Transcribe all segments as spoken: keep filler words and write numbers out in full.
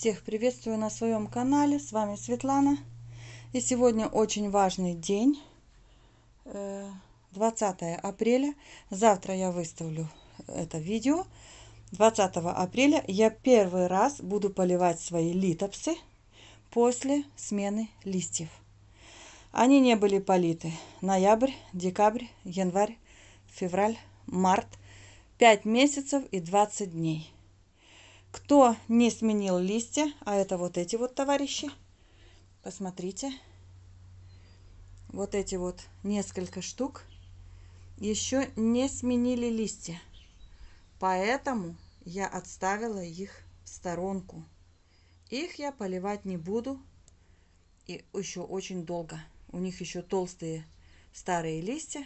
Всех приветствую на своем канале, с вами Светлана. И сегодня очень важный день, двадцатое апреля. Завтра я выставлю это видео. двадцатого апреля я первый раз буду поливать свои литопсы после смены листьев. Они не были политы ноябрь, декабрь, январь, февраль, март. пять месяцев и двадцать дней. Кто не сменил листья, а это вот эти вот товарищи, посмотрите, вот эти вот несколько штук еще не сменили листья, поэтому я отставила их в сторонку. Их я поливать не буду и еще очень долго. У них еще толстые старые листья.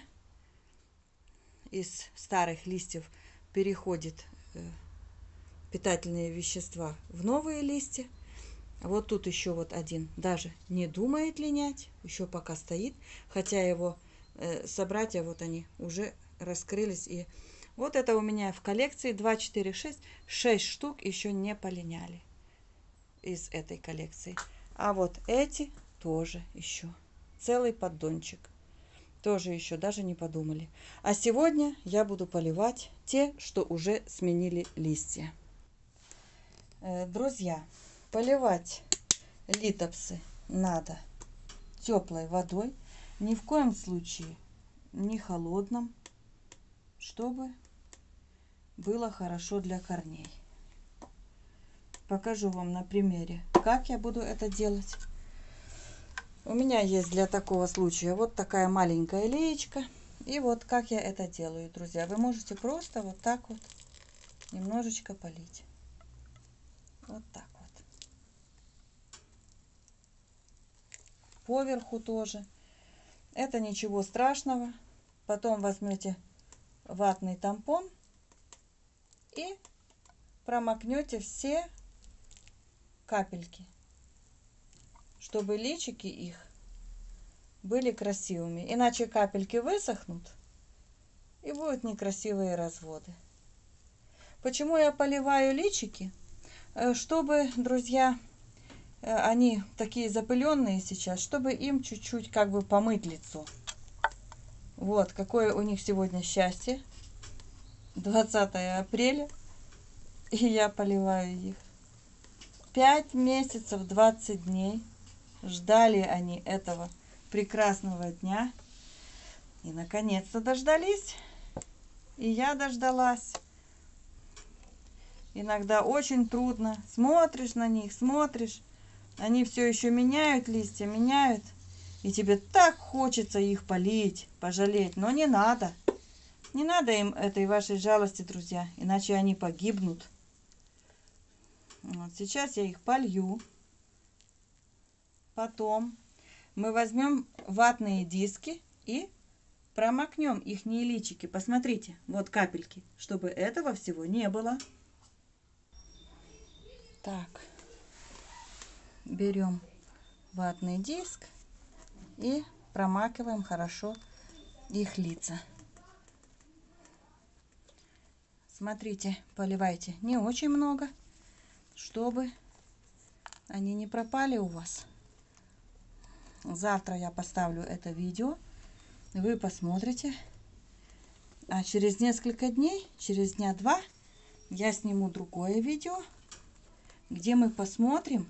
Из старых листьев переходит питательные вещества в новые листья. Вот тут еще вот один даже не думает линять, еще пока стоит, хотя его э, собратья вот они уже раскрылись. И вот это у меня в коллекции два, четыре, шесть, шесть штук еще не полиняли из этой коллекции. А вот эти тоже еще целый поддончик. Тоже еще даже не подумали. А сегодня я буду поливать те, что уже сменили листья. Друзья, поливать литопсы надо теплой водой, ни в коем случае не холодным, чтобы было хорошо для корней. Покажу вам на примере, как я буду это делать. У меня есть для такого случая вот такая маленькая леечка. И вот как я это делаю, друзья. Вы можете просто вот так вот немножечко полить. Вот так вот. Поверху тоже. Это ничего страшного. Потом возьмете ватный тампон и промокнете все капельки, чтобы личики их были красивыми. Иначе капельки высохнут и будут некрасивые разводы. Почему я поливаю личики? Чтобы, друзья, они такие запыленные сейчас, чтобы им чуть-чуть как бы помыть лицо. Вот, какое у них сегодня счастье. двадцатое апреля. И я поливаю их. пять месяцев, двадцать дней. Ждали они этого прекрасного дня. И наконец-то дождались. И я дождалась. Иногда очень трудно. Смотришь на них, смотришь. Они все еще меняют листья, меняют. И тебе так хочется их полить, пожалеть. Но не надо. Не надо им этой вашей жалости, друзья. Иначе они погибнут. Вот сейчас я их полью. Потом мы возьмем ватные диски и промокнем их личики. Посмотрите, вот капельки, чтобы этого всего не было. Так, берем ватный диск и промакиваем хорошо их лица. Смотрите, поливайте не очень много, чтобы они не пропали у вас. Завтра я поставлю это видео, вы посмотрите. А через несколько дней, через дня два, я сниму другое видео, где мы посмотрим,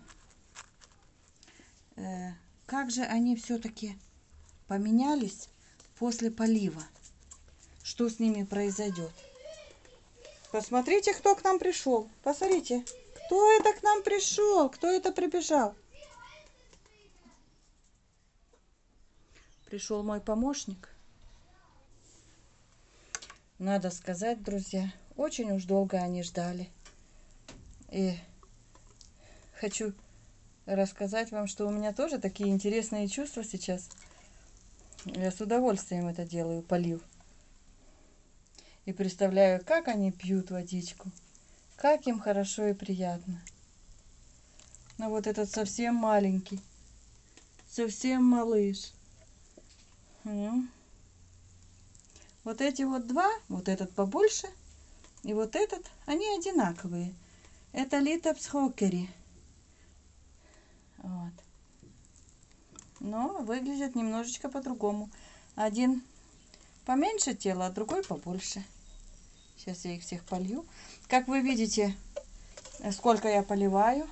э, как же они все-таки поменялись после полива. Что с ними произойдет. Посмотрите, кто к нам пришел. Посмотрите, кто это к нам пришел, кто это прибежал. Пришел мой помощник. Надо сказать, друзья, очень уж долго они ждали. И хочу рассказать вам, что у меня тоже такие интересные чувства сейчас. Я с удовольствием это делаю, полив. И представляю, как они пьют водичку. Как им хорошо и приятно. Но вот этот совсем маленький. Совсем малыш. Вот эти вот два, вот этот побольше и вот этот, они одинаковые. Это Литопс Хокери. Вот. Но выглядит немножечко по-другому. Один поменьше тела, а другой побольше. Сейчас я их всех полью. Как вы видите, сколько я поливаю.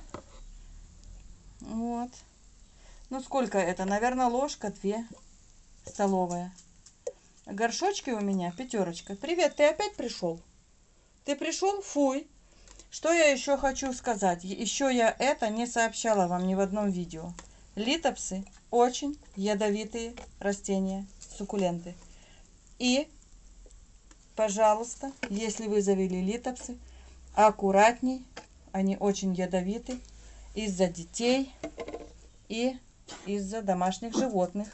Вот. Ну, сколько это? Наверное, ложка, две столовые. Горшочки у меня пятерочка. Привет, ты опять пришел? Ты пришел? Фуй. Что я еще хочу сказать? Еще я это не сообщала вам ни в одном видео. Литопсы очень ядовитые растения, суккуленты. И, пожалуйста, если вы завели литопсы, аккуратней. Они очень ядовиты из-за детей и из-за домашних животных.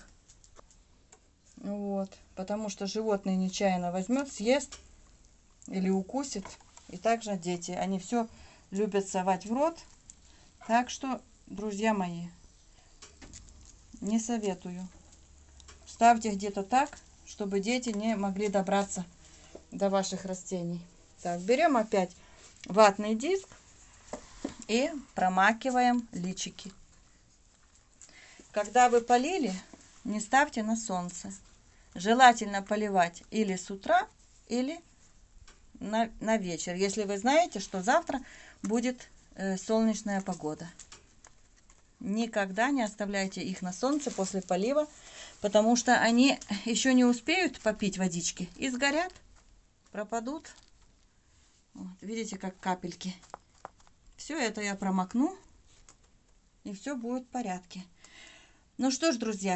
Вот. Потому что животное нечаянно возьмет, съест или укусит. И также дети. Они все любят совать в рот. Так что, друзья мои, не советую. Ставьте где-то так, чтобы дети не могли добраться до ваших растений. Так, берем опять ватный диск и промакиваем личики. Когда вы полили, не ставьте на солнце. Желательно поливать или с утра, или на, на вечер, если вы знаете, что завтра будет э, солнечная погода. Никогда не оставляйте их на солнце после полива, потому что они еще не успеют попить водички и сгорят, пропадут. Вот, видите, как капельки. Все это я промокну, и все будет в порядке. Ну что ж, друзья,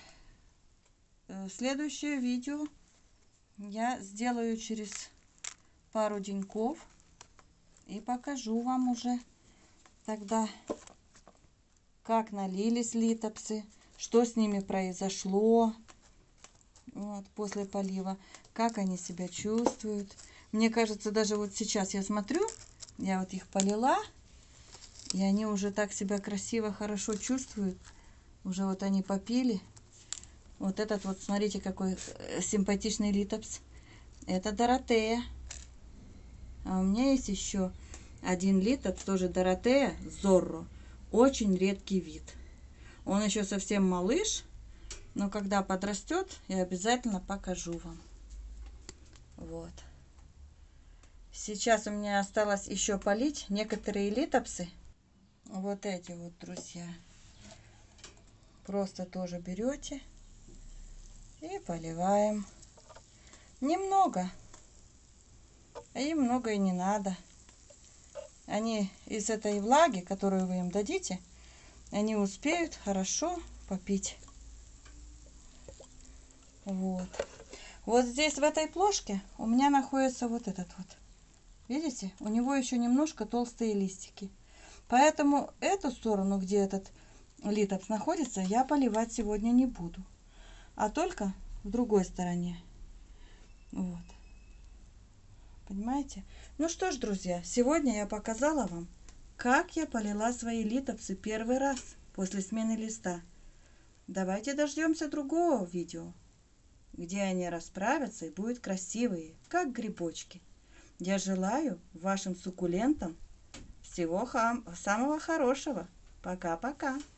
следующее видео я сделаю через пару деньков и покажу вам уже тогда, как налились литопсы, что с ними произошло вот, после полива, как они себя чувствуют. Мне кажется, даже вот сейчас я смотрю, я вот их полила, и они уже так себя красиво, хорошо чувствуют. Уже вот они попили. Вот этот вот, смотрите, какой симпатичный литопс. Это Доротея. А у меня есть еще один литопс, тоже Доротея Зорро. Очень редкий вид. Он еще совсем малыш, но когда подрастет, я обязательно покажу вам. Вот. Сейчас у меня осталось еще полить некоторые литопсы. Вот эти вот, друзья. Просто тоже берете и поливаем. Немного. А им много и не надо. Они из этой влаги, которую вы им дадите, они успеют хорошо попить. Вот. Вот здесь в этой плошке у меня находится вот этот вот. Видите? У него еще немножко толстые листики. Поэтому эту сторону, где этот литопс находится, я поливать сегодня не буду. А только в другой стороне. Вот. Понимаете? Ну что ж, друзья, сегодня я показала вам, как я полила свои литопсы первый раз после смены листа. Давайте дождемся другого видео, где они расправятся и будут красивые, как грибочки. Я желаю вашим суккулентам всего самого хорошего. Пока-пока.